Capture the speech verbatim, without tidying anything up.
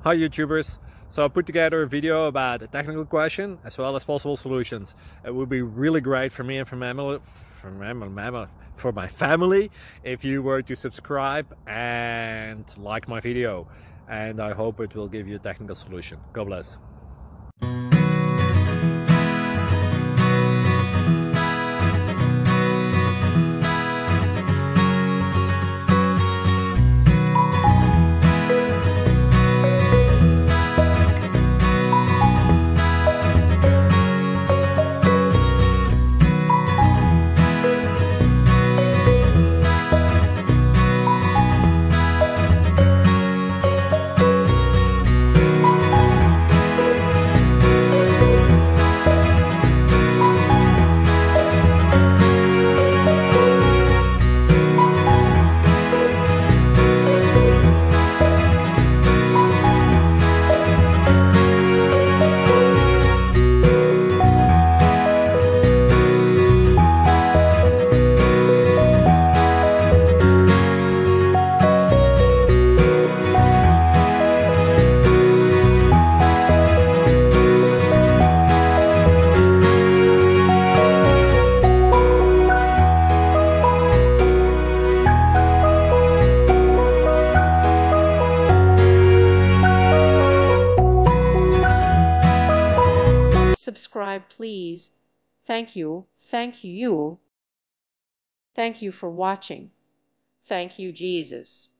Hi YouTubers. So I put together a video about a technical question as well as possible solutions. It would be really great for me and for my family, for my, for my family if you were to subscribe and like my video. And I hope it will give you a technical solution. God bless. Subscribe, please. Thank you. Thank you. Thank you for watching. Thank you, Jesus.